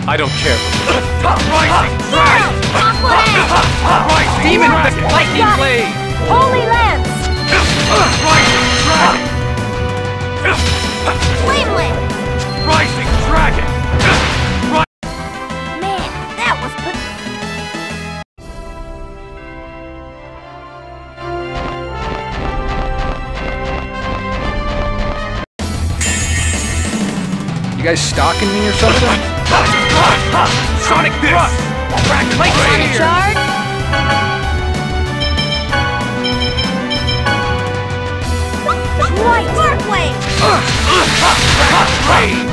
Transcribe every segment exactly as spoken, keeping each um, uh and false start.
I don't care. Rising Dragon! Rising Demon Dragon! Lightning Blade! Holy Lance! Rising Dragon! Flame Lance! Rising Dragon! Man, that was good. You guys stalking me or something? Sonic Thrust! Dragon Blade! Charge! White Blade! Rage!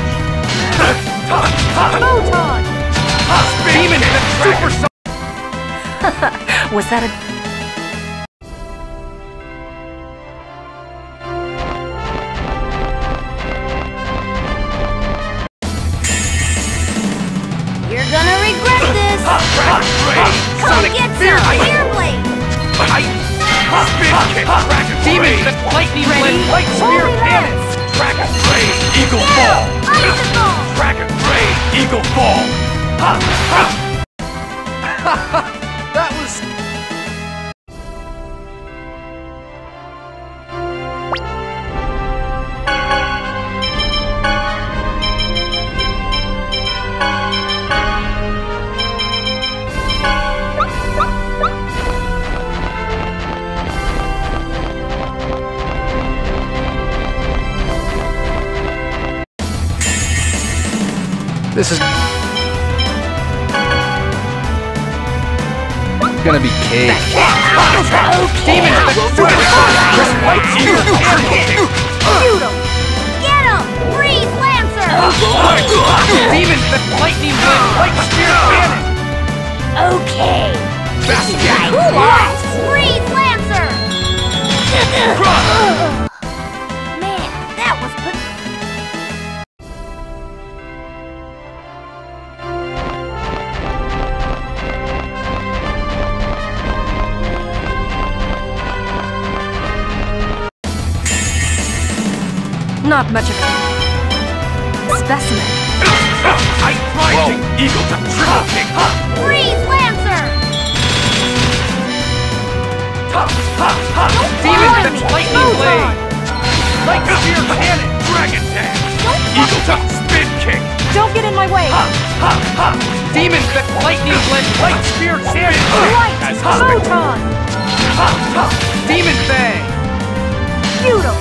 Photon! Demon Super Was that a... You're gonna regret this! Rage! Come Sonic get Fear! some! Fear Blade! Spin Kick! Dragon Demon Blade! Lightning Ready? Blade! Light Spear Holy Cannon! Lance! Dragon Blade! Eagle Fall! Icicle! Dragon Blade! Eagle Fall! Ha! Ha! That was... This is gonna be cake. Demon! Light Spear Cannon! Shoot him! Get him! Freeze Lancer! Demon Lightning Blade! Light Spear Cannon! Okay! Bastion! Cool off! Freeze Lancer! Man, that was good. Not much of a specimen. Ice Rising Eagle to Triple Kick! Freeze Lancer! Demon Follow me. Lightning Move Blade! on. Light Spear Cannon! Dragon Dance! Eagle to Spin Kick! Don't get in my way! Demon Lightning Blade! Light Spear Cannon! Light! As Photon! Demon Fang! Shoot him!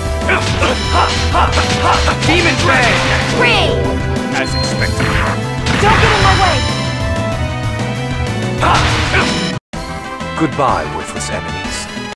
Demon Fang! Ray! As expected. Don't get in my way! Goodbye, worthless enemy.